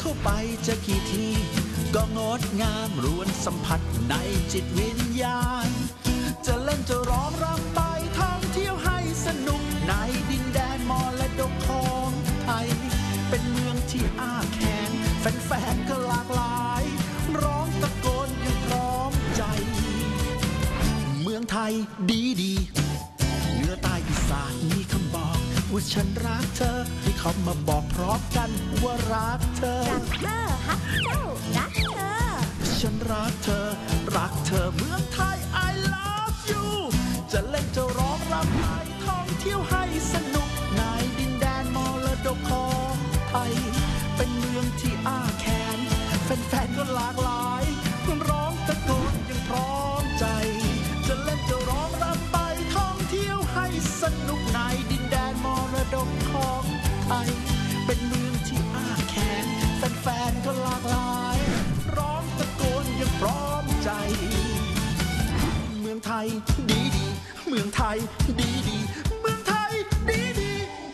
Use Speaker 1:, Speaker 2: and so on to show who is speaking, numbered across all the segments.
Speaker 1: เข้าไปจะกี่ทีก็งดงามรวนสัมผัสในจิตวิญญาณจะเล่นจะร้องรำไปท่องเที่ยวให้สนุกในดินแดนมรดกของไทยเป็นเมืองที่อ้าแขนแฟนๆก็หลากหลายร้องตะโกนอย่างพร้อมใจเมืองไทยดีดีเหนือใต้อีสานมีคำบอกว่าฉันรักเธอให้เขามาบอกพร้อมกันว่ารักเธอ
Speaker 2: รักเธอฮักเจ้ารักเธอ
Speaker 1: ฉันรักเธอรักเธอเมืองไทย I love you จะเล่นจะร้องรำไปท่องเที่ยวให้สนุกในดินแดนมรดกของไทยเป็นเมืองที่อ้าแขนแฟนๆก็หลากหลายร้องตะโกนอย่างพร้อมใจจะเล่นจะร้องรำไปท่องเที่ยวให้สนุกในดินแดนมรดกของไทยเป็นเมืองที่อ้าแขนแฟนๆก็หลากหลายร้องตะโกนอย่างพร้อมใจเมืองไทยดีดีเมืองไทยดีดีเมืองไทยดีดี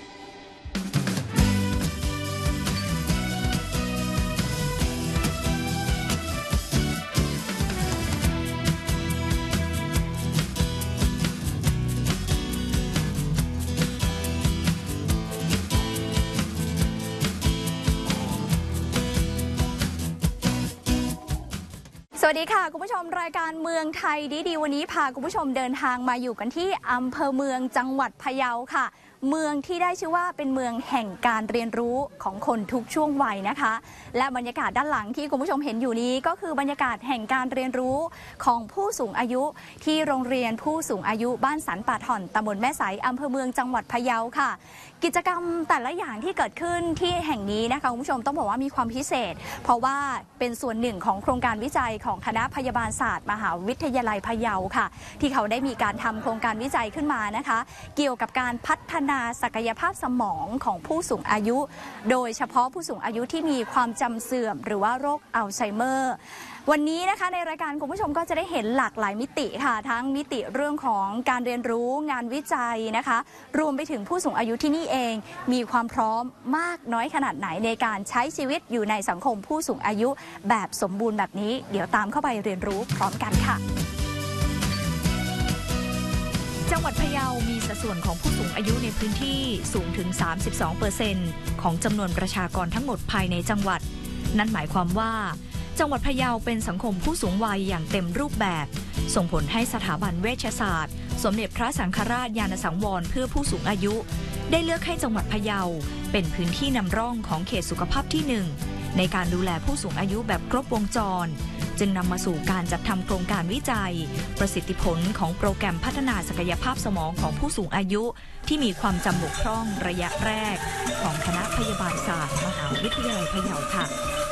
Speaker 2: สวัสดีค่ะคุณผู้ชมรายการเมืองไทยดีวันนี้พาคุณผู้ชมเดินทางมาอยู่กันที่อำเภอเมืองจังหวัดพะเยาค่ะเมืองที่ได้ชื่อว่าเป็นเมืองแห่งการเรียนรู้ของคนทุกช่วงวัยนะคะและบรรยากาศด้านหลังที่คุณผู้ชมเห็นอยู่นี้ก็คือบรรยากาศแห่งการเรียนรู้ของผู้สูงอายุที่โรงเรียนผู้สูงอายุบ้านสันป่าถ่อนตำบลแม่สายอำเภอเมืองจังหวัดพะเยาค่ะกิจกรรมแต่ละอย่างที่เกิดขึ้นที่แห่งนี้นะคะคุณผู้ชมต้องบอกว่ามีความพิเศษเพราะว่าเป็นส่วนหนึ่งของโครงการวิจัยของคณะพยาบาลศาสตร์มหาวิทยาลัยพะเยาค่ะที่เขาได้มีการทำโครงการวิจัยขึ้นมานะคะเกี่ยวกับการพัฒนาศักยภาพสมองของผู้สูงอายุโดยเฉพาะผู้สูงอายุที่มีความจำเสื่อมหรือว่าโรคอัลไซเมอร์วันนี้นะคะในรายการคุณผู้ชมก็จะได้เห็นหลากหลายมิติค่ะทั้งมิติเรื่องของการเรียนรู้งานวิจัยนะคะรวมไปถึงผู้สูงอายุที่นี่เองมีความพร้อมมากน้อยขนาดไหนในการใช้ชีวิตอยู่ในสังคมผู้สูงอายุแบบสมบูรณ์แบบนี้เดี๋ยวตามเข้าไปเรียนรู้พร้อมกันค่ะจังหวัดพะเยามีสัดส่วนของผู้สูงอายุในพื้นที่สูงถึง 32% ของจำนวนประชากรทั้งหมดภายในจังหวัดนั่นหมายความว่าจังหวัดพะเยาเป็นสังคมผู้สูงวัยอย่างเต็มรูปแบบส่งผลให้สถาบันเวชศาสตร์สมเด็จพระสังฆราชญาณสังวรเพื่อผู้สูงอายุได้เลือกให้จังหวัดพะเยาเป็นพื้นที่นำร่องของเขตสุขภาพที่ 1ในการดูแลผู้สูงอายุแบบครบวงจรจึงนำมาสู่การจัดทำโครงการวิจัยประสิทธิผลของโปรแกรมพัฒนาศักยภาพสมองของผู้สูงอายุที่มีความจำบกพร่องระยะแรกของคณะพยาบาลศาสตร์มหาวิทยาลัยพะเยาค่ะ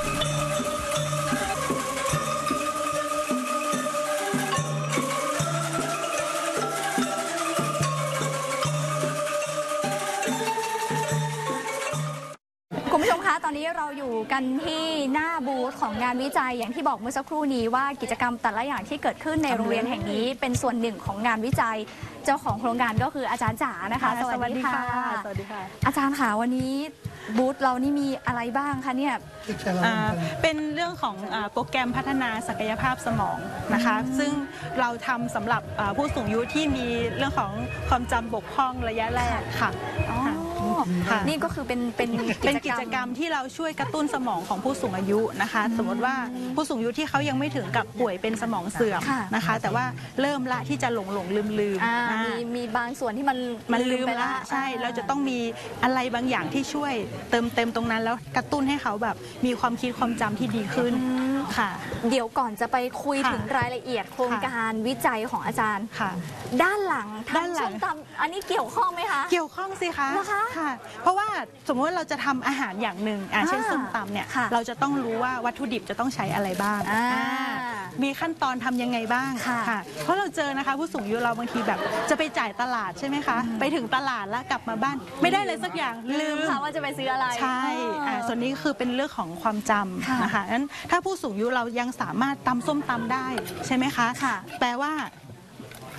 Speaker 2: คุณผู้ชมคะตอนนี้เราอยู่กันที่หน้าบูธของงานวิจัยอย่างที่บอกเมื่อสักครู่นี้ว่ากิจกรรมแต่ละอย่างที่เกิดขึ้นในโรงเรียนแห่งนี้เป็นส่วนหนึ่งของงานวิจัยเจ้าของโครงการก็คืออาจารย์จ๋านะคะสวัสดีค่ะ
Speaker 3: สวัสดีค่ะ
Speaker 2: อาจารย์ค่ะวันนี้บูธเรานี่มีอะไรบ้างคะเนี่ย
Speaker 3: เป็นเรื่องของโปรแกรมพัฒนาศักยภาพสมองนะคะซึ่งเราทำสำหรับผู้สูงอายุที่มีเรื่องของความจำบกพร่องระยะแรกค่ะ
Speaker 2: นี่ก็คือเป็น
Speaker 3: กิจกรรมที่เราช่วยกระตุ้นสมองของผู้สูงอายุนะคะสมมติว่าผู้สูงอายุที่เขายังไม่ถึงกับป่วยเป็นสมองเสื่อมนะคะแต่ว่าเริ่มละที่จะหลงลืม
Speaker 2: มีบางส่วนที่
Speaker 3: มันลืมไปละใช่เราจะต้องมีอะไรบางอย่างที่ช่วยเติมเต็มตรงนั้นแล้วกระตุ้นให้เขาแบบมีความคิดความจำที่ดีขึ้นค่ะ
Speaker 2: เดี๋ยวก่อนจะไปคุยถึงรายละเอียดโครงการวิจัยของอาจารย์ด้านหลังส้มตำอันนี้เกี่ยวข้องไหมคะ
Speaker 3: เกี่ยวข้องสิคะค่ะเพราะว่าสมมติว่าเราจะทำอาหารอย่างหนึ่งเช่นส้มตำเนี่ยเราจะต้องรู้ว่าวัตถุดิบจะต้องใช้อะไรบ้างมีขั้นตอนทำยังไงบ้างค่ะเพราะเราเจอนะคะผู้สูงอายุเราบางทีแบบจะไปจ่ายตลาดใช่ไหมคะไปถึงตลาดแล้วกลับมาบ้านไม่ได้เลยสักอย่าง
Speaker 2: ลืมค่ะว่าจะไปซื้ออะไร
Speaker 3: ใช่ส่วนนี้คือเป็นเรื่องของความจำนะคะงั้นถ้าผู้สูงอายุเรายังสามารถตำส้มตำได้ใช่ไหมคะแปลว่า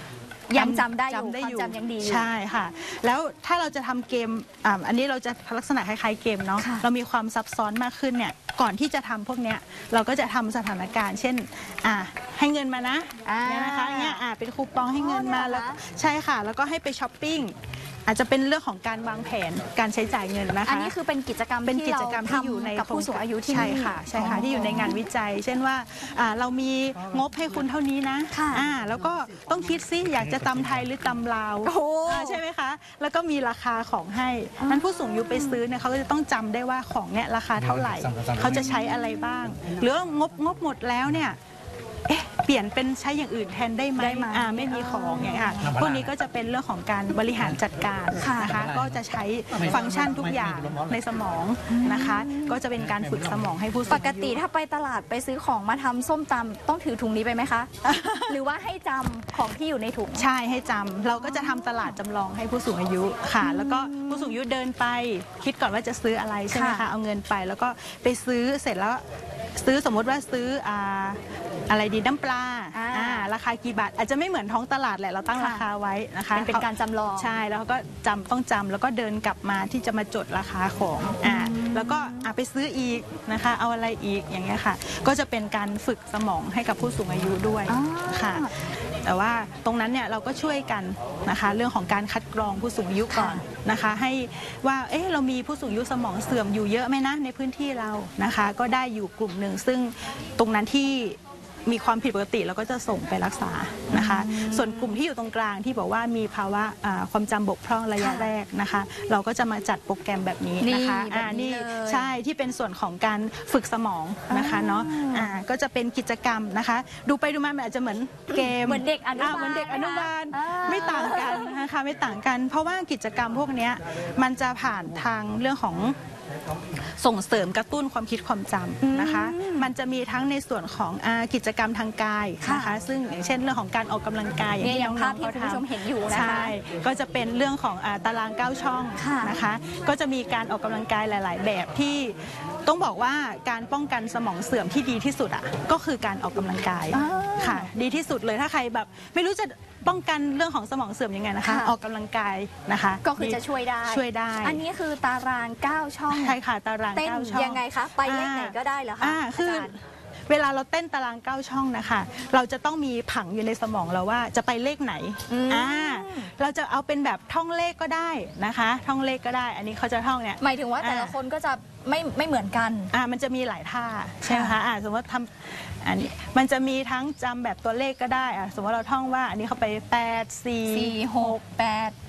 Speaker 2: ยังจำได้อยู่ความจำยังดีอยู่
Speaker 3: ใช่ค่ะแล้วถ้าเราจะทำเกมอันนี้เราจะลักษณะคล้ายๆเกมเนาะเรามีความซับซ้อนมากขึ้นเนี่ยก่อนที่จะทำพวกเนี้ยเราก็จะทำสถานการณ์เช่นให้เงินมานะเนี่ยนะคะเนี่ยเป็นคูปองให้เงินมาแล้วใช่ค่ะแล้วก็ให้ไปช้อปปิ้งอาจจะเป็นเรื่องของการวางแผนการใช้จ่ายเงินนะคะ
Speaker 2: อันนี้คือเป็นกิจกรรม
Speaker 3: ที่อยู่ใน
Speaker 2: กับผู้สูงอายุที่นี่
Speaker 3: ใช่ค่ะที่อยู่ในงานวิจัยเช่นว่าเรามีงบให้คุณเท่านี้นะแล้วก็ต้องคิดซิอยากจะตำไทยหรือตำลาวใช่ไหมคะแล้วก็มีราคาของให้นั้นผู้สูงอายุไปซื้อเนี่ยเขาก็จะต้องจำได้ว่าของเนี่ยราคาเท่าไหร่เขาจะใช้อะไรบ้างหรืองบหมดแล้วเนี่ยเปลี่ยนเป็นใช้อย่างอื่นแทนได้ไหมไม่มีของอย่างนี้ค่ะพวกนี้ก็จะเป็นเรื่องของการบริหารจัดการนะคะก็จะใช้ฟังก์ชันทุกอย่างในสมองนะคะก็จะเป็นการฝึกสมองให้ผู้สูงอายุ
Speaker 2: ปกติถ้าไปตลาดไปซื้อของมาทำส้มตำต้องถือถุงนี้ไปไหมคะ หรือว่าให้จำของที่อยู่ในถุง
Speaker 3: ใช่ให้จำเราก็จะทำตลาดจำลองให้ผู้สูงอายุค่ะแล้วก็ผู้สูงอายุเดินไปคิดก่อนว่าจะซื้ออะไรใช่ไหมคะเอาเงินไปแล้วก็ไปซื้อเสร็จแล้วซื้อสมมติว่าซื้ออะไรดีน้ำปลาราคากี่บาทอาจจะไม่เหมือนท้องตลาดแหละเราตั้งราคาไว้นะคะ
Speaker 2: เป็นการจำลอง
Speaker 3: ใช่แล้วก็ต้องจำแล้วก็เดินกลับมาที่จะมาจดราคาของแล้วก็ไปซื้ออีกนะคะเอาอะไรอีกอย่างเงี้ยค่ะก็จะเป็นการฝึกสมองให้กับผู้สูงอายุด้วยค่ะแต่ว่าตรงนั้นเนี่ยเราก็ช่วยกันนะคะเรื่องของการคัดกรองผู้สูงอายุก่อนนะคะให้ว่าเรามีผู้สูงอายุสมองเสื่อมอยู่เยอะไหมนะในพื้นที่เรานะคะก็ได้อยู่กลุ่มหนึ่งซึ่งตรงนั้นที่มีความผิดปกติเราก็จะส่งไปรักษานะคะส่วนกลุ่มที่อยู่ตรงกลางที่บอกว่ามีภาวะความจำบกพร่องระยะแรกนะคะเราก็จะมาจัดโปรแกรมแบบนี้นะคะนี่ใช่ที่เป็นส่วนของการฝึกสมองนะคะเนาะก็จะเป็นกิจกรรมนะคะดูไปดูมาอาจจะเหมือนเกม
Speaker 2: เหมือนเด็กอนุบาล
Speaker 3: ไม่ต่างกันนะคะไม่ต่างกันเพราะว่ากิจกรรมพวกนี้มันจะผ่านทางเรื่องของส่งเสริมกระตุ้นความคิดความจำนะคะมันจะมีทั้งในส่วนของกิจกรรมทางกายนะคะซึ่งอย่างเช่นเรื่องของการออกกำลังกายอย่างที่น้องๆเขาทำ
Speaker 2: เห็นอยู่นะคะใช่
Speaker 3: ก็จะเป็นเรื่องของตาราง9ช่องนะคะก็จะมีการออกกำลังกายหลายๆแบบที่ต้องบอกว่าการป้องกันสมองเสื่อมที่ดีที่สุดก็คือการออกกำลังกายค่ะดีที่สุดเลยถ้าใครแบบไม่รู้จะป้องกันเรื่องของสมองเสื่อมยังไงนะคะออกกำลังกายนะคะ
Speaker 2: ก็คือจะช่วยได้อันนี้คือตาราง9ช่อง
Speaker 3: ใช่ค่ะตาราง9ช่อง
Speaker 2: ยังไงคะไปเลขไหนก็ได้เหรอคะ
Speaker 3: คือเวลาเราเต้นตาราง9ช่องนะคะเราจะต้องมีผังอยู่ในสมองเราว่าจะไปเลขไหนเราจะเอาเป็นแบบท่องเลขก็ได้นะคะท่องเลขก็ได้อันนี้เขาจะท่องเนี่ย
Speaker 2: หมายถึงว่าแต่ละคนก็จะไม่เหมือนกัน
Speaker 3: มันจะมีหลายท่าใช่ไหมคะสมมติทำอันนี้มันจะมีทั้งจำแบบตัวเลขก็ได้สมมติเราท่องว่าอันนี้เขาไป8 4 6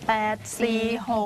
Speaker 3: 8 4 6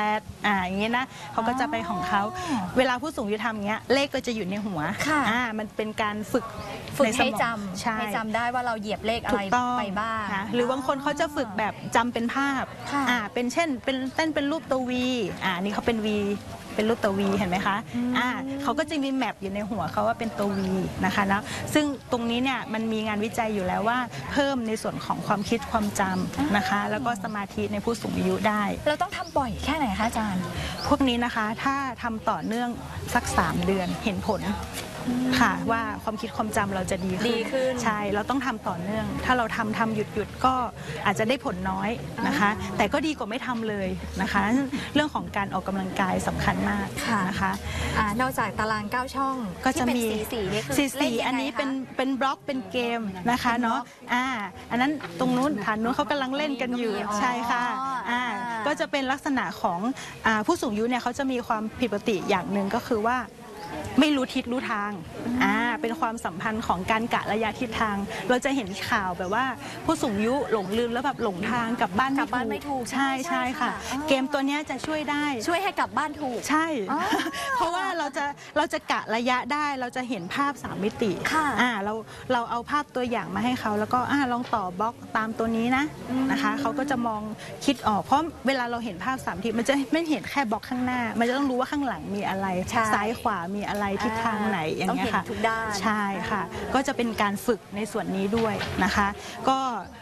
Speaker 3: 8อย่างนี้นะเขาก็จะไปของเขาเวลาผู้สูงอายุทำอย่างเงี้ยเลขก็จะอยู่ในหัวมันเป็นการฝึก
Speaker 2: ให้จำได้ว่าเราเหยียบเลขอะไรไปบ้าง
Speaker 3: หรือบางคนเขาจะฝึกแบบจำเป็นภาพเป็นเช่นเป็นเต้นเป็นรูปตัววีนี่เขาเป็นวีเป็นรูปตัววีเห็นไหมคะเขาก็จะมีแมปอยู่ในหัวเขาว่าเป็นตัววีนะคะแล้วซึ่งตรงนี้เนี่ยมันมีงานวิจัยอยู่แล้วว่าเพิ่มในส่วนของความคิดความจำนะคะแล้วก็สมาธิในผู้สูงอายุได้
Speaker 2: เราต้องทำบ่อยแค่ไหนคะอาจารย์
Speaker 3: พวกนี้นะคะถ้าทำต่อเนื่องสัก3 เดือนเห็นผลค่ะว่าความคิดความจำเราจะดีขึ้นใช่เราต้องทำต่อเนื่องถ้าเราทำหยุดก็อาจจะได้ผลน้อยนะคะแต่ก็ดีกว่าไม่ทำเลยนะคะเรื่องของการออกกำลังกายสำคัญมากนะคะ
Speaker 2: นอกจากตาราง9ช่อง
Speaker 3: ก็จะมี
Speaker 2: สี
Speaker 3: อันนี้เป็นบล็อกเป็นเกมนะคะเนาะอันนั้นตรงนู้นฐานนู้นเขากำลังเล่นกันอยู่ใช่ค่ะก็จะเป็นลักษณะของผู้สูงอายุเนี่ยเขาจะมีความผิดปกติอย่างหนึ่งก็คือว่าไม่รู้ทิศรู้ทางเป็นความสัมพันธ์ของการกะระยะทิศทางเราจะเห็นข่าวแบบว่าผู้สูงอายุหลงลืมแล้วแบบหลงทางกลับบ้าน
Speaker 2: ไม่ถูก
Speaker 3: ใช่ค่ะเกมตัวนี้จะช่วยได้
Speaker 2: ช่วยให้กลับบ้านถูก
Speaker 3: ใช่เพราะว่าเราจะกะระยะได้เราจะเห็นภาพ3 มิติเราเอาภาพตัวอย่างมาให้เขาแล้วก็ลองต่อบล็อกตามตัวนี้นะคะเขาก็จะมองคิดออกเพราะเวลาเราเห็นภาพ3 มิติมันจะไม่เห็นแค่บล็อกข้างหน้ามันจะต้องรู้ว่าข้างหลังมีอะไรซ้ายขวามีอะไรทิศทางไหนอย่างเงี้ยค่ะใช่ค่ะก็จะเป็นการฝึกในส่วนนี้ด้วยนะคะก็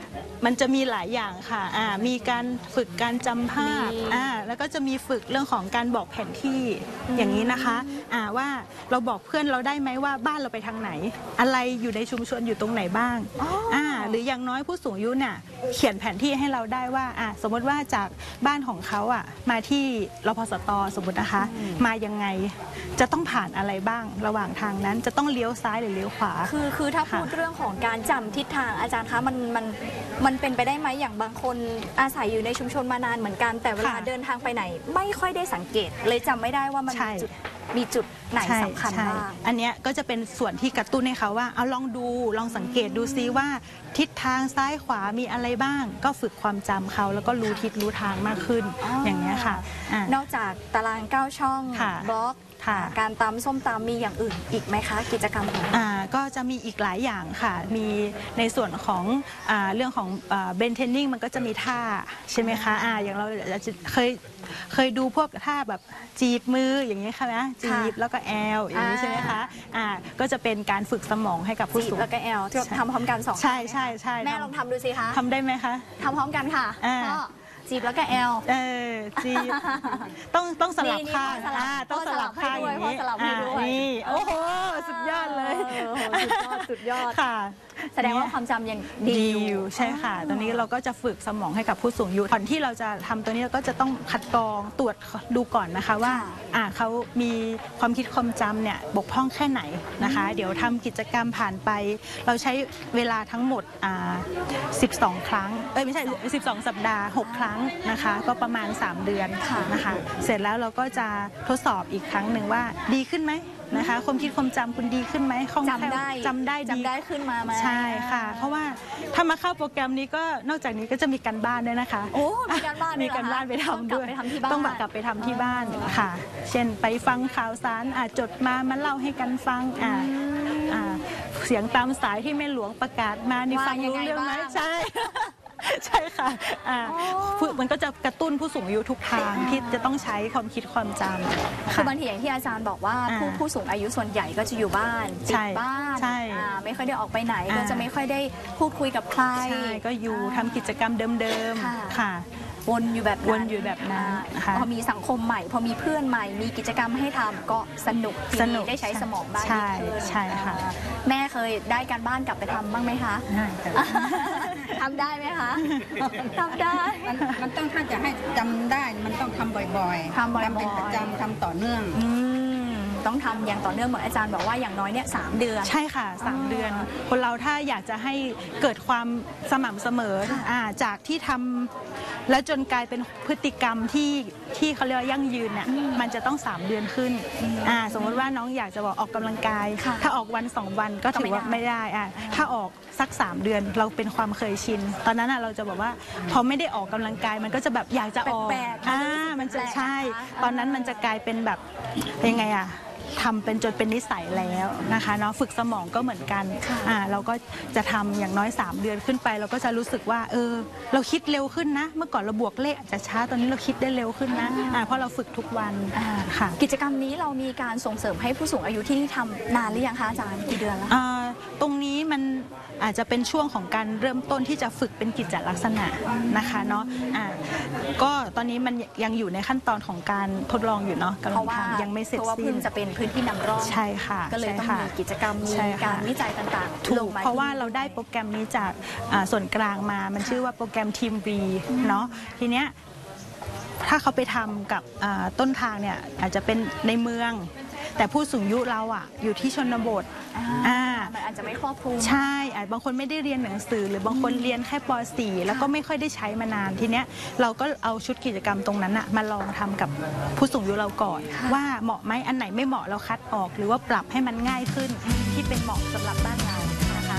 Speaker 3: มันจะมีหลายอย่างค่ะมีการฝึกการจำภาพแล้วก็จะมีฝึกเรื่องของการบอกแผนที่อย่างนี้นะคะว่าเราบอกเพื่อนเราได้ไหมว่าบ้านเราไปทางไหนอะไรอยู่ในชุมชนอยู่ตรงไหนบ้างหรืออย่างน้อยผู้สูงอายุเนี่ยเขียนแผนที่ให้เราได้ว่าสมมติว่าจากบ้านของเขามาที่รพสตสมมตินะคะมายังไงจะต้องผ่านอะไรบ้างระหว่างทางนั้นจะต้องเลี้ยวซ้ายหรือเลี้ยวขวา
Speaker 2: คือถ้าพูดเรื่องของการจำทิศทางอาจารย์คะมันเป็นไปได้ไหมอย่างบางคนอาศัยอยู่ในชุมชนมานานเหมือนกันแต่เวลาเดินทางไปไหนไม่ค่อยได้สังเกตเลยจำไม่ได้ว่ามันมีจุดไหนสำคัญบ้าง
Speaker 3: อันนี้ก็จะเป็นส่วนที่กระตุ้นให้เขาว่าเอาลองสังเกตดูซิว่าทิศทางซ้ายขวามีอะไรบ้างก็ฝึกความจำเขาแล้วก็รู้ทิศรู้ทางมากขึ้นอย่างนี้ค่ะ
Speaker 2: นอกจากตาราง9ช่องบล็อกการตำส้มตำมีอย่างอื่นอีกไหมคะกิจกรรมของ
Speaker 3: ก็จะมีอีกหลายอย่างค่ะมีในส่วนของเรื่องของเบนเทนนิ่งมันก็จะมีท่าใช่ไหมคะอย่างเราจะเคยดูพวกท่าแบบจีบมืออย่างนี้ค่ะนะจีบแล้วก็แอลอย่างนี้ใช่ไหมคะก็จะเป็นการฝึกสมองให้กับผู้สูง
Speaker 2: แล้วก็แอลทำพร้อมกัน2
Speaker 3: ใช่
Speaker 2: แม่ลองทำดูสิคะ
Speaker 3: ทำได้ไหมคะ
Speaker 2: ทำพร้อมกันค่ะจีบแล้วก็แอล
Speaker 3: จีบต้องสลับข้างต้องสลับข้างอย่างนี้นี่โอ้โหสุดยอดเลย
Speaker 2: สุดยอด
Speaker 3: ค่ะ
Speaker 2: แสดงว่าความจำยังดี
Speaker 3: อยู่ใช่ค่ะตอนนี้เราก็จะฝึกสมองให้กับผู้สูงอายุก่อนที่เราจะทำตัวนี้เราก็จะต้องคัดกรองตรวจดูก่อนนะคะว่าเขามีความคิดความจำเนี่ยบกพร่องแค่ไหนนะคะเดี๋ยวทำกิจกรรมผ่านไปเราใช้เวลาทั้งหมด12 ครั้งไม่ใช่12 สัปดาห์6 ครั้งนะคะก็ประมาณ3 เดือนนะคะเสร็จแล้วเราก็จะทดสอบอีกครั้งหนึ่งว่าดีขึ้นไหมนะคะความคิดความจำคุณดีขึ้นไหม
Speaker 2: จำได้ขึ้นมาไหม
Speaker 3: ใช่ค่ะเพราะว่าถ้ามาเข้าโปรแกรมนี้ก็นอกจากนี้ก็จะมีการบ้านด้วยนะคะ
Speaker 2: มีการบ้าน
Speaker 3: ไปทำด้วยต้องกลับไปทำที่บ้านค่ะเช่นไปฟังข่าวสารจดมาเล่าให้กันฟังเสียงตามสายที่แม่หลวงประกาศมานี่ฟังรู้เรื่องไหมใช่ค่ะมันก็จะกระตุ้นผู้สูงอายุทุกทางที่จะต้องใช้ความคิดความจำ
Speaker 2: คือบางทีอย่างที่อาจารย์บอกว่าผู้สูงอายุส่วนใหญ่ก็จะอยู่บ้านติดบ้านไม่ค่อยได้ออกไปไหนก็จะไม่ค่อยได้พูดคุยกับใคร
Speaker 3: ก็อยู่ทำกิจกรรมเดิมๆค่ะ
Speaker 2: วนอยู่แบบนั้นพอมีสังคมใหม่พอมีเพื่อนใหม่มีกิจกรรมให้ทำก็สนุกได้ใช้สมองบ้าง
Speaker 3: ใช่ค่ะ
Speaker 2: แม่เคยได้การบ้านกลับไปทำบ้างไหมคะทำได้ไหมคะทำได้
Speaker 4: มันต้องถ้าจะให้จำได้มันต้องทำบ่อยๆทำเป็นประจำทำต่อเนื่อง
Speaker 2: ต้องทำอย่างต่อเนื่องเหมือนอาจารย์บอกว่าอย่างน้อยเนี่ย3 เดือน
Speaker 3: ใช่ค่ะ3 เดือนคนเราถ้าอยากจะให้เกิดความสม่ำเสมอจากที่ทำแล้วจนกลายเป็นพฤติกรรมที่เขาเรียกว่ายั่งยืนเนี่ยมันจะต้อง3 เดือนขึ้นสมมติว่าน้องอยากจะบอกออกกำลังกายถ้าออกวัน2 วันก็ถือว่าไม่ได้ถ้าออกสัก3 เดือนเราเป็นความเคยชินตอนนั้นเราจะบอกว่าพอไม่ได้ออกกำลังกายมันก็จะแบบอยากจะออกมันจะใช่ตอนนั้นมันจะกลายเป็นแบบยังไงทำเป็นจนเป็นนิสัยแล้วนะคะเนาะฝึกสมองก็เหมือนกันเราก็จะทำอย่างน้อย3 เดือนขึ้นไปเราก็จะรู้สึกว่าเราคิดเร็วขึ้นนะเมื่อก่อนเราบวกเลขอาจจะช้าตอนนี้เราคิดได้เร็วขึ้นนะเพราะเราฝึกทุกวันค่ะ
Speaker 2: กิจกรรมนี้เรามีการส่งเสริมให้ผู้สูงอายุที่นี่ทำนานหรือยังคะอาจารย์กี่เดือนแล้ว
Speaker 3: ตรงนี้มันอาจจะเป็นช่วงของการเริ่มต้นที่จะฝึกเป็นกิจลักษณะนะคะเนาะก็ตอนนี้มันยังอยู่ในขั้นตอนของการทดลองอยู่เนาะกำลังทำยังไม่เสร็จสิ้นเพราะว่า
Speaker 2: เพิ่งจะเป็นพื้นที่นำร่อง
Speaker 3: ใช่ค่ะ
Speaker 2: ก็เลยต้องมีกิจกรรมมีการวิจัยต่างๆ
Speaker 3: ถูกเพราะว่าเราได้โปรแกรมนี้จากส่วนกลางมามันชื่อว่าโปรแกรมทีมวีเนาะทีเนี้ยถ้าเขาไปทำกับต้นทางเนี่ยอาจจะเป็นในเมืองแต่ผู้สูงอายุเราอยู่ที่ชนบท
Speaker 2: มันอาจจะไม่ครอบคลุม
Speaker 3: ใช่บางคนไม่ได้เรียนหนังสือหรือบางคนเรียนแค่ป .4 แล้วก็ไม่ค่อยได้ใช้มานานทีเนี้ยเราก็เอาชุดกิจกรรมตรงนั้นมาลองทำกับผู้สูงอายุเราก่อนว่าเหมาะไหมอันไหนไม่เหมาะเราคัดออกหรือว่าปรับให้มันง่ายขึ้นที่เป็นเหมาะสำหรับบ้านเรานะคะ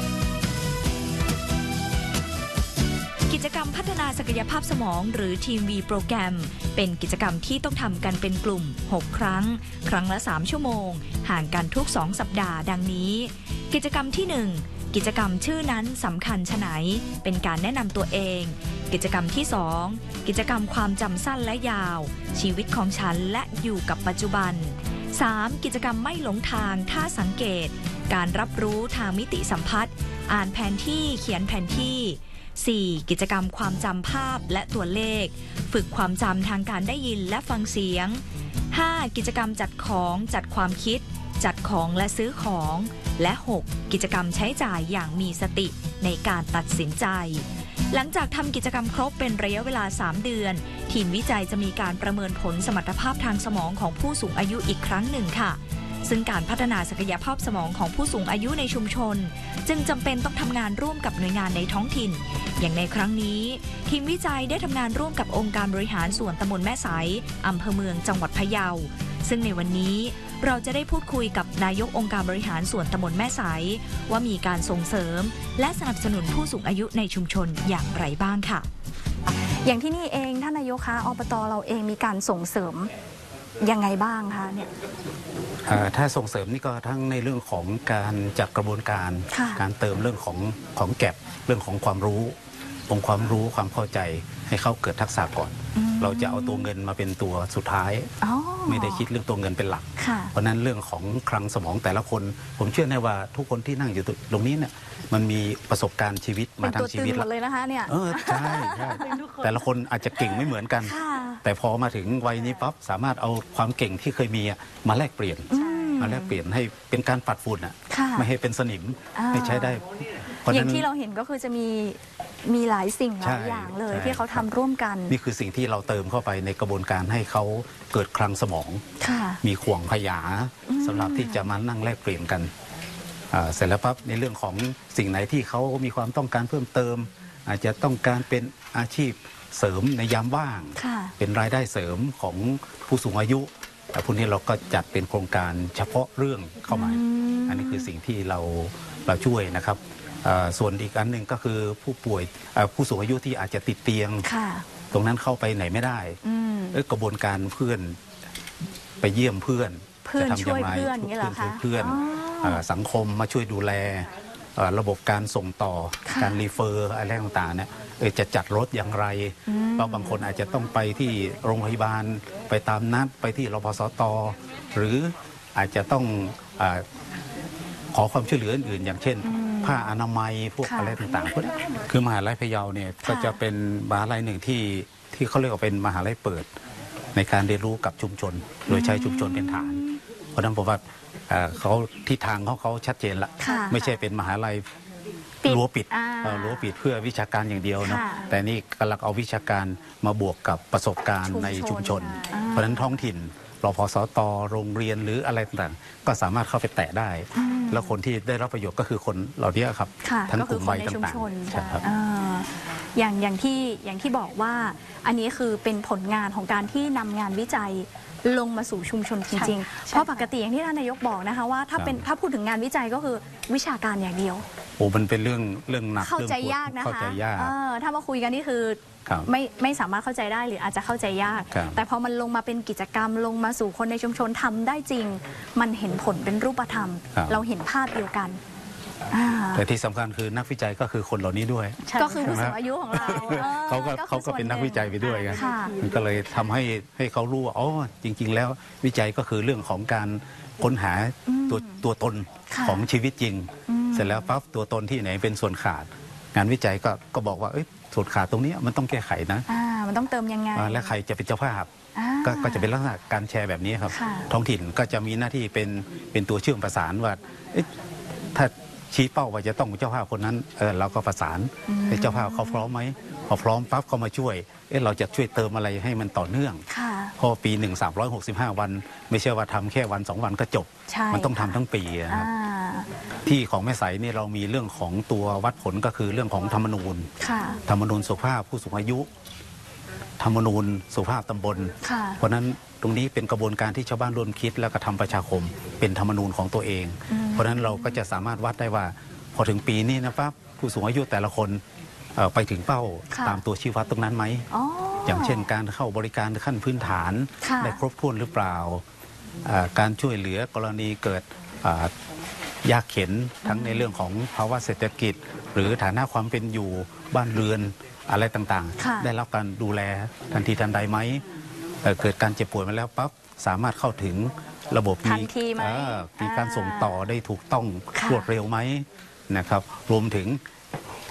Speaker 5: กิจกรรมพัฒนาศักยภาพสมองหรือทีมวีโปรแกรมเป็นกิจกรรมที่ต้องทำกันเป็นกลุ่ม6 ครั้งครั้งละ3 ชั่วโมงห่างกันทุก2 สัปดาห์ดังนี้กิจกรรมที่1กิจกรรมชื่อนั้นสำคัญไฉนเป็นการแนะนำตัวเองกิจกรรมที่2กิจกรรมความจำสั้นและยาวชีวิตของฉันและอยู่กับปัจจุบัน3กิจกรรมไม่หลงทางท่าสังเกตการรับรู้ทางมิติสัมผัสอ่านแผนที่เขียนแผนที่ 4. กิจกรรมความจำภาพและตัวเลขฝึกความจำทางการได้ยินและฟังเสียง 5. กิจกรรมจัดของจัดความคิดจัดของและซื้อของและ 6. กิจกรรมใช้จ่ายอย่างมีสติในการตัดสินใจหลังจากทำกิจกรรมครบเป็นระยะเวลา3เดือนทีมวิจัยจะมีการประเมินผลสมรรถภาพทางสมองของผู้สูงอายุอีกครั้งหนึ่งค่ะซึ่งการพัฒนาศักยภาพสมองของผู้สูงอายุในชุมชนจึงจำเป็นต้องทำงานร่วมกับหน่วยงานในท้องถิ่นอย่างในครั้งนี้ทีมวิจัยได้ทำงานร่วมกับองค์การบริหารส่วนตำบลแม่สายอำเภอเมืองจังหวัดพะเยาซึ่งในวันนี้เราจะได้พูดคุยกับนายกองค์การบริหารส่วนตำบลแม่สายว่ามีการส่งเสริมและสนับสนุนผู้สูงอายุในชุมชนอย่างไรบ้างค่ะ
Speaker 2: อย่างที่นี่เองท่านนายกคะอบต.เราเองมีการส่งเสริมยังไงบ้างคะเนี่ย
Speaker 6: ถ้าส่งเสริมนี่ก็ทั้งในเรื่องของการจัดกระบวนการการเติมเรื่องของแก็บเรื่องของความรู้องค์ความรู้ความเข้าใจให้เขาเกิดทักษะก่อนเราจะเอาตัวเงินมาเป็นตัวสุดท้ายไม่ได้คิดเรื่องตัวเงินเป็นหลักเพราะนั้นเรื่องของคลังสมองแต่ละคนผมเชื่อแน่ว่าทุกคนที่นั่งอยู่ตรงนี้เนี่ยมันมีประสบการณ์ชีวิตมาทั้งชีวิต
Speaker 2: เลยนะคะเนี่ย
Speaker 6: ใช่แต่ละคนอาจจะเก่งไม่เหมือนกันแต่พอมาถึงวัยนี้ปั๊บสามารถเอาความเก่งที่เคยมีมาแลกเปลี่ยนให้เป็นการปัดฝุ่นไม่ให้เป็นสนิมให้ใช้ได้
Speaker 2: อย่างที่เราเห็นก็คือจะมีหลายสิ่งหลายอย่างเลยที่เขาทำร่วมกัน
Speaker 6: นี่คือสิ่งที่เราเติมเข้าไปในกระบวนการให้เขาเกิดคลังสมองมีข่วงพยาสำหรับที่จะมานั่งแลกเปลี่ยนกันเสร็จแล้วปั๊บในเรื่องของสิ่งไหนที่เขามีความต้องการเพิ่มเติมอาจจะต้องการเป็นอาชีพเสริมในยามว่างเป็นรายได้เสริมของผู้สูงอายุแต่พวกนี้เราก็จัดเป็นโครงการเฉพาะเรื่องเข้ามาอันนี้คือสิ่งที่เราช่วยนะครับส่วนอีกอันหนึ่งก็คือผู้ป่วยผู้สูงอายุที่อาจจะติดเตียงตรงนั้นเข้าไปไหนไม่ได้กระบวนการเพื่อนไปเยี่ยมเพื่อน
Speaker 2: จะทำอย่างไร
Speaker 6: เพื่อนสังคมมาช่วยดูแลระบบการส่งต่อการรีเฟอร์อะไรต่างๆเนี่ยจะจัดรถอย่างไรเพราะบางคนอาจจะต้องไปที่โรงพยาบาลไปตามนัดไปที่รพสต.หรืออาจจะต้องขอความช่วยเหลืออื่นๆอย่างเช่นผ้าอนามัยพวกอะไรต่างๆพวกนี้คือมหาลัยพะเยาเนี่ยก็จะเป็นมหาลัยหนึ่งที่เขาเรียกว่าเป็นมหาลัยเปิดในการเรียนรู้กับชุมชนโดยใช้ชุมชนเป็นฐานเพราะนั้นผมว่าเขาที่ทางเขาชัดเจนละไม่ใช่เป็นมหาลัยรั้วปิดเพื่อวิชาการอย่างเดียวนะแต่นี่กำลังเอาวิชาการมาบวกกับประสบการณ์ในชุมชนเพราะนั้นท้องถิ่นรพสต.โรงเรียนหรืออะไรต่างๆก็สามารถเข้าไปแตะได้แล้วคนที่ได้รับประโยชน์ก็คือคนเหล่านี้ครับทั้งกลุ่มวัยต่าง
Speaker 2: ๆอย่างที่บอกว่าอันนี้คือเป็นผลงานของการที่นำงานวิจัยลงมาสู่ชุมชนจริงๆเพราะปกติอย่างที่ท่านนายกบอกนะคะว่าถ้าพูดถึงงานวิจัยก็คือวิชาการอย่างเดียว
Speaker 6: มันเป็นเรื่องหนัก
Speaker 2: เข้าใจยากนะคะถ้ามาคุยกันนี่คือไม่สามารถเข้าใจได้หรืออาจจะเข้าใจยากแต่พอมันลงมาเป็นกิจกรรมลงมาสู่คนในชุมชนทำได้จริงมันเห็นผลเป็นรูปธรรมเราเห็นภาพเดียวกัน
Speaker 6: แต่ที่สำคัญคือนักวิจัยก็คือคนเหล่านี้ด้วย
Speaker 2: ก็คือผู้สูงอายุของเรา
Speaker 6: เขาก็เป็นนักวิจัยไปด้วยกันมันก็เลยทำให้เขารู้ว่าอ๋อจริงๆแล้ววิจัยก็คือเรื่องของการค้นหาตัวตนของชีวิตจริงเสร็จแล้วปั๊บตัวตนที่ไหนเป็นส่วนขาดงานวิจัยก็บอกว่าส่วนขาดตรงนี้มันต้องแก้ไขนะ
Speaker 2: มันต้องเติมยังไง
Speaker 6: และใครจะเป็นเจ้าภาพก็จะเป็นลักษณะการแชร์แบบนี้ครับท้องถิ่นก็จะมีหน้าที่เป็นตัวเชื่อมประสานว่าถ้าชี้เป้าว่าจะต้องเจ้าภาพคนนั้นเราก็ประสานให้เจ้าภาพเขาพร้อมไหมพอพร้อมปั๊บเขามาช่วยเราจะช่วยเติมอะไรให้มันต่อเนื่องพอปี365 วันไม่ใช่ว่าทำแค่วัน2 วันก็จบมันต้องทำทั้งปีครับที่ของแม่ไสนี่เรามีเรื่องของตัววัดผลก็คือเรื่องของธรรมนูญสุขภาพผู้สูงอายุธรรมนูญสุขภาพตำบลเพราะนั้นตรงนี้เป็นกระบวนการที่ชาวบ้านร่วมคิดแล้วก็ทำประชาคมเป็นธรรมนูญของตัวเองเพราะนั้นเราก็จะสามารถวัดได้ว่าพอถึงปีนี้นะครับผู้สูงอายุแต่ละคนไปถึงเป้าตามตัวชี้วัดตรงนั้นไหมอย่างเช่นการเข้าบริการขั้นพื้นฐานได้ครบถ้วนหรือเปล่าการช่วยเหลือกรณีเกิดยากเข็ญทั้งในเรื่องของภาวะเศรษฐกิจหรือฐานะความเป็นอยู่บ้านเรือนอะไรต่างๆได้รับการดูแลทันทีทันใดไหมเกิดการเจ็บป่วยมาแล้วปั๊บสามารถเข้าถึงระบบมีการส่งต่อได้ถูกต้องรวดเร็วไหมนะครับรวมถึง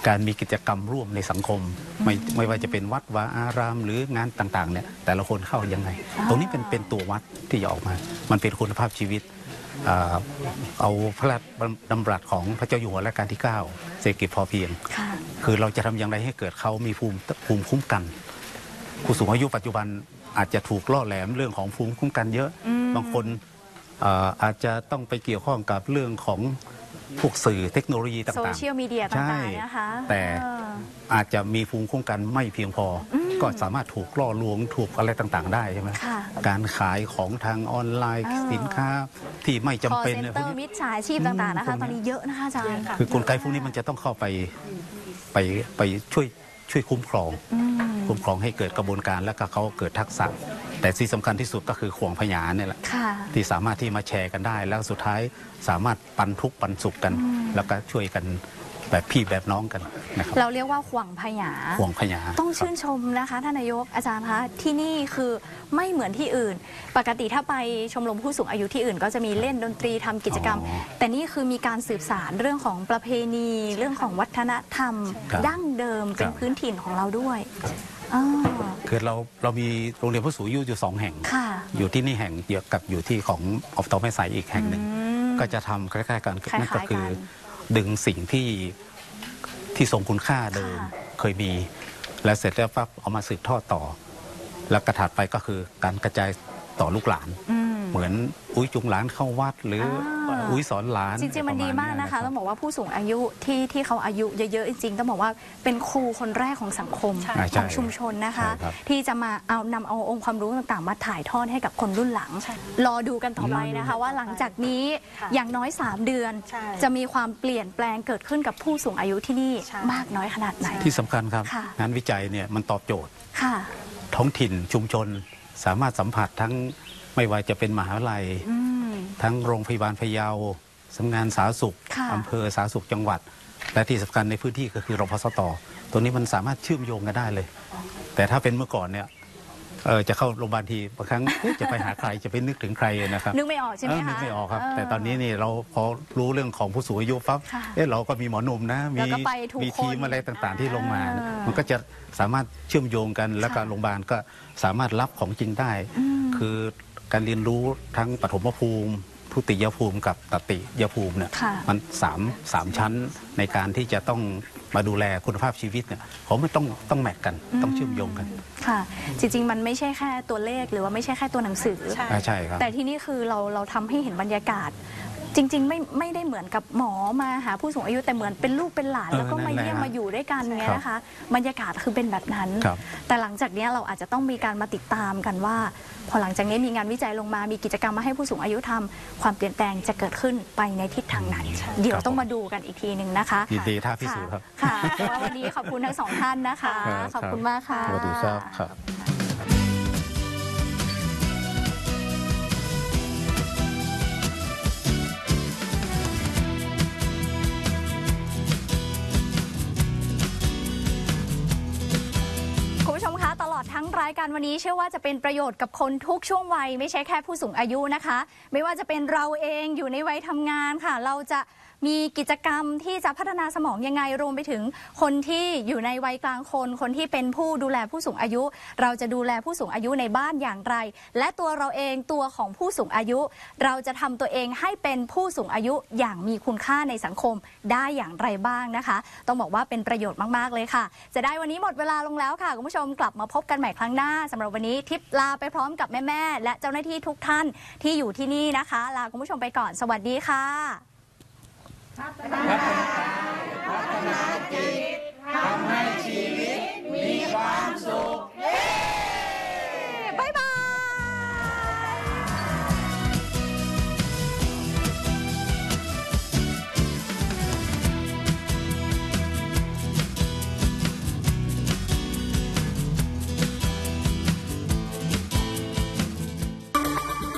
Speaker 6: การมีกิจกรรมร่วมในสังคมไม่ว่าจะเป็นวัดวาอารามหรืองานต่างๆเนี่ยแต่ละคนเข้ายังไงตรงนี้เป็นตัววัดที่จะออกมามันเป็นคุณภาพชีวิตเอาพระราชดำรัสของพระเจ้าอยู่หัวรัชกาลที่ 9เศรษฐกิจพอเพียงคือเราจะทำอย่างไรให้เกิดเขามีภูมิคุ้มกันผู้สูงอายุปัจจุบันอาจจะถูกล่อแหลมเรื่องของภูมิคุ้มกันเยอะบางคนอาจจะต้องไปเกี่ยวข้องกับเรื่องของพวกสื่อเทคโนโลยีต่างๆโซ
Speaker 2: เชียลมีเดียต่างๆนะคะ
Speaker 6: แต่อาจจะมีภูมิคุ้มกันไม่เพียงพอก็สามารถถูกล่อลวงถูกอะไรต่างๆได้ใช่ไหมการขายของทางออนไลน์สินค้าที่ไม่จำเป็น
Speaker 2: เนี่ยพวกนี้มิจฉาชีพต่างๆนะคะตอนนี้เยอะนะคะอาจารย์
Speaker 6: คือกลไกพวกนี้มันจะต้องเข้าไปช่วยคุ้มครองให้เกิดกระบวนการและก็เขาเกิดทักษะแต่ที่สำคัญที่สุดก็คือข่วงพยานเนี่ยแหละที่สามารถที่มาแชร์กันได้แล้วสุดท้ายสามารถปันทุกข์ปันสุขกันแล้วก็ช่วยกันแบบพี่แบบน้องกันนะครับ
Speaker 2: เราเรียกว่าข่วงพยาต้องชื่นชมนะคะท่านนายกอาจารย์คะที่นี่คือไม่เหมือนที่อื่นปกติถ้าไปชมรมผู้สูงอายุที่อื่นก็จะมีเล่นดนตรีทำกิจกรรมแต่นี่คือมีการสืบสานเรื่องของประเพณีเรื่องของวัฒนธรรมดั้งเดิมเป็นพื้นถิ่นของเราด้วย
Speaker 6: คือเรามีโรงเรียนผู้สูงอายุอยู่2 แห่งอยู่ที่นี่แห่งเดียวกับอยู่ที่ของอบต.แม่สายอีกแห่งหนึ่งก็จะทำคล้ายๆกันนั่นก็คือดึงสิ่งที่ทรงคุณค่าเดิมเคยมีและเสร็จแล้วปั๊บเอามาสืบทอดต่อแล้วกระถัดไปก็คือการกระจายต่อลูกหลานเหมือนอุ้ยจุงหลานเข้าวัดหรืออุ้ยสอนหลาน
Speaker 2: จริงๆมันดีมากนะคะต้องบอกว่าผู้สูงอายุที่เขาอายุเยอะๆจริงๆต้องบอกว่าเป็นครูคนแรกของสังคมของชุมชนนะคะที่จะมานำเอาองค์ความรู้ต่างๆมาถ่ายทอดให้กับคนรุ่นหลังรอดูกันต่อไปนะคะว่าหลังจากนี้อย่างน้อย3 เดือนจะมีความเปลี่ยนแปลงเกิดขึ้นกับผู้สูงอายุที่นี่มากน้อยขนาดไหน
Speaker 6: ที่สำคัญครับงานวิจัยเนี่ยมันตอบโจทย์ท้องถิ่นชุมชนสามารถสัมผัสทั้งไม่ว่าจะเป็นมหาวิทยาลัยทั้งโรงพยาบาลพะเยาสำนักงานสาธารณสุขอำเภอสาธารณสุขจังหวัดและที่สำคัญในพื้นที่ก็คือรพสต.ตัวนี้มันสามารถเชื่อมโยงกันได้เลยแต่ถ้าเป็นเมื่อก่อนเนี่ยจะเข้าโรงพยาบาลทีบางครั้งจะไปหาใครจะไปนึกถึงใครนะครับ
Speaker 2: นึกไม่ออกใช่ไหมคะ
Speaker 6: นึกไม่ออกครับแต่ตอนนี้นี่เราพอรู้เรื่องของผู้สูงอายุปั๊บเราก็มีหมอหนุ่มนะมีทีมอะไรต่างๆที่ลงมามันก็จะสามารถเชื่อมโยงกันแล้วก็โรงพยาบาลก็สามารถรับของจริงได้คือการเรียนรู้ทั้งปฐมภูมิทุติยภูมิกับตติยภูมิเนี่ยมัน3 ชั้นในการที่จะต้องมาดูแลคุณภาพชีวิตเนี่ยเขาไม่ต้องแมทกันต้องเชื่อมโยงกัน
Speaker 2: ค่ะจริงๆมันไม่ใช่แค่ตัวเลขหรือว่าไม่ใช่แค่ตัวหนังสือ
Speaker 6: ใช่ครับ
Speaker 2: แต่ที่นี่คือเราทำให้เห็นบรรยากาศจริงๆไม่ได้เหมือนกับหมอมาหาผู้สูงอายุแต่เหมือนเป็นลูกเป็นหลานแล้วก็มาเยี่ยมมาอยู่ด้วยกันเนี่ยนะคะบรรยากาศคือเป็นแบบนั้นแต่หลังจากนี้เราอาจจะต้องมีการมาติดตามกันว่าพอหลังจากนี้มีงานวิจัยลงมามีกิจกรรมมาให้ผู้สูงอายุทำความเปลี่ยนแปลงจะเกิดขึ้นไปในทิศทางไหนเดี๋ยวต้องมาดูกันอีกทีหนึ่งนะคะ
Speaker 6: ยินดีท่าพิสูจน์ครับ
Speaker 2: ค่ะวันนี้ขอบคุณทั้ง2 ท่านนะคะขอบคุณมากค่ะ
Speaker 6: สวัสดีครับ
Speaker 2: ทั้งรายการวันนี้เชื่อว่าจะเป็นประโยชน์กับคนทุกช่วงวัยไม่ใช่แค่ผู้สูงอายุนะคะไม่ว่าจะเป็นเราเองอยู่ในวัยทำงานค่ะเราจะมีกิจกรรมที่จะพัฒนาสมองยังไงรวมไปถึงคนที่อยู่ในวัยกลางคนที่เป็นผู้ดูแลผู้สูงอายุเราจะดูแลผู้สูงอายุในบ้านอย่างไรและตัวเราเองตัวของผู้สูงอายุเราจะทำตัวเองให้เป็นผู้สูงอายุอย่างมีคุณค่าในสังคมได้อย่างไรบ้างนะคะต้องบอกว่าเป็นประโยชน์มากๆเลยค่ะจะได้วันนี้หมดเวลาลงแล้วค่ะคุณผู้ชมกลับมาพบกันใหม่ครั้งหน้าสำหรับวันนี้ทิพย์ลาไปพร้อมกับแม่ๆและเจ้าหน้าที่ทุกท่านที่อยู่ที่นี่นะคะลาคุณผู้ชมไปก่อนสวัสดีค่ะพัฒนาจิตทำ